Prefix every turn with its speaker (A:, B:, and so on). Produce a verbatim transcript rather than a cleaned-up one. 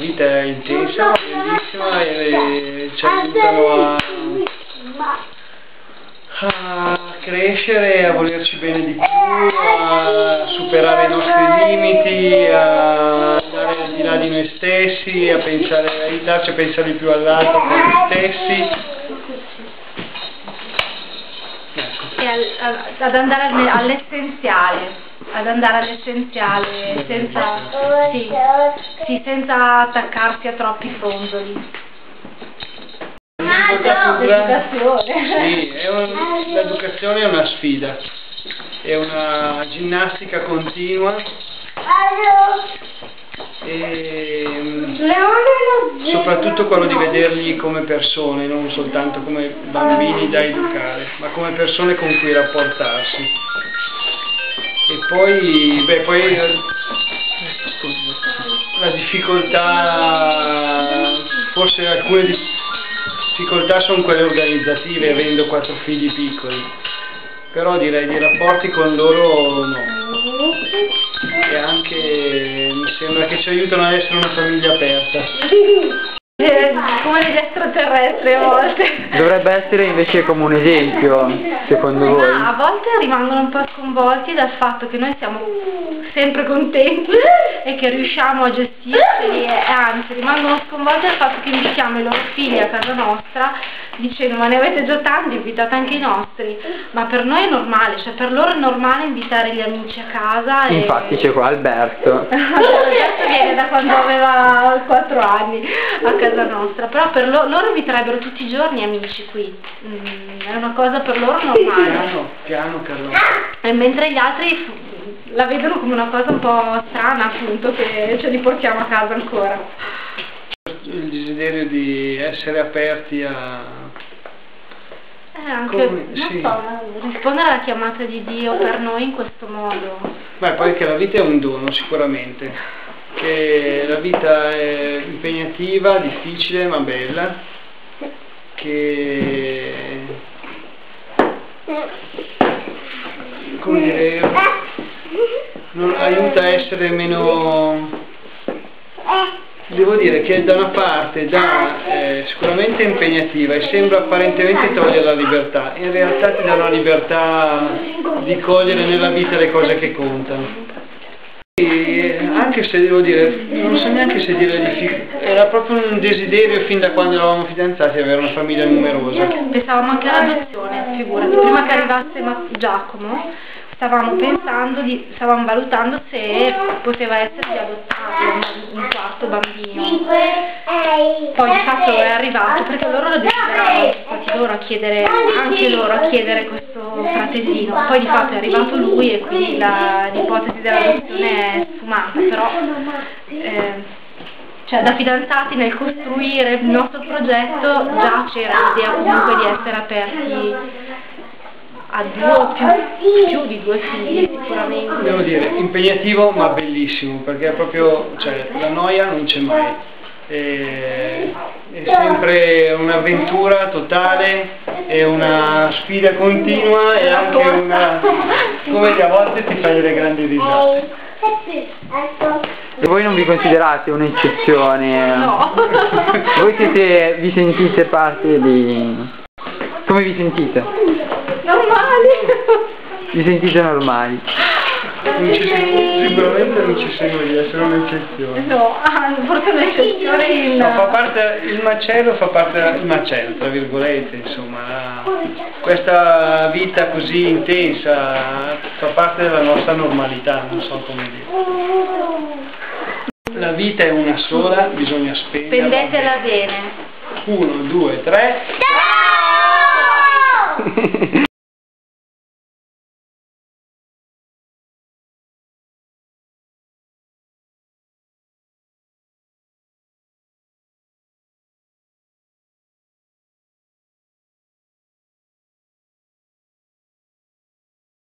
A: vita è intensa, bellissima e ci aiutano a, a crescere, a volerci bene di più, a superare i nostri limiti, a andare al di là di noi stessi, a pensare, a aiutarci a pensare di più all'altro per noi stessi.
B: E al, ad andare all'essenziale. ad andare all'essenziale senza, sì, sì, senza attaccarsi a troppi fronzoli.
A: L'educazione è un, l'educazione è una sfida, è una ginnastica continua e soprattutto quello di vederli come persone, non soltanto come bambini da educare, ma come persone con cui rapportarsi. E poi, beh, poi la difficoltà, forse alcune difficoltà sono quelle organizzative, avendo quattro figli piccoli, però direi di rapporti con loro no. E anche mi sembra che ci aiutano ad essere una famiglia aperta.
B: Eh, come degli extraterrestri a volte.
C: Dovrebbe essere invece come un esempio, secondo voi?
B: No, a volte rimangono un po' sconvolti dal fatto che noi siamo sempre contenti e che riusciamo a gestirli, e anzi rimangono sconvolti dal fatto che invitiamo i loro figli a casa nostra dicendo: ma ne avete già tanti, invitate anche i nostri. Ma per noi è normale, cioè per loro è normale invitare gli amici a casa. E...
C: infatti c'è qua Alberto.
B: Alberto viene da quando aveva quattro anni a casa nostra, però per lo loro inviterebbero tutti i giorni amici qui, mm, è una cosa per loro normale.
A: Piano, piano Carlotta.
B: E mentre gli altri la vedono come una cosa un po' strana, appunto, che ce li portiamo a casa ancora.
A: Il desiderio di essere aperti a...
B: Eh, anche,
A: Come,
B: non
A: sì.
B: so, rispondere alla chiamata di Dio per noi in questo modo.
A: Beh, poi che la vita è un dono sicuramente, che la vita è impegnativa, difficile ma bella, che come dire, non aiuta a essere meno, devo dire che da una parte dà eh, sicuramente impegnativa e sembra apparentemente togliere la libertà, in realtà ti dà la libertà di cogliere nella vita le cose che contano. E anche se devo dire, non so neanche se dire, era proprio un desiderio fin da quando eravamo fidanzati avere una famiglia numerosa.
B: Pensavamo anche all'adozione, figurati, prima che arrivasse Giacomo stavamo pensando, di, stavamo valutando se poteva essere di adottare un quarto bambino. Poi di fatto è arrivato perché loro lo desideravano, sono stati loro a chiedere, anche loro a chiedere questo fratellino. Poi di fatto è arrivato lui e quindi l'ipotesi dell'adozione è sfumata, però eh, cioè da fidanzati nel costruire il nostro progetto già c'era l'idea comunque di essere aperti a due o più, più di due figli sicuramente.
A: Devo dire, impegnativo ma bellissimo, perché è proprio, cioè, la noia non c'è mai, è, è sempre un'avventura totale, è una sfida continua e anche una, come a volte ti fai delle grandi risate.
C: E voi non vi considerate un'eccezione?
B: No.
C: Voi siete, vi sentite parte di... come vi sentite?
B: Normali.
C: Vi sentite normali?
A: Non ci sembra, sicuramente non ci sembra di essere un'eccezione.
B: No, forse un'eccezione in...
A: Ma fa parte, il macello fa parte, il macello tra virgolette, insomma, la, questa vita così intensa fa parte della nostra normalità, non so come dire. La vita è una sola, bisogna spenderla.
B: Spendetela bene.
A: Uno, due, tre.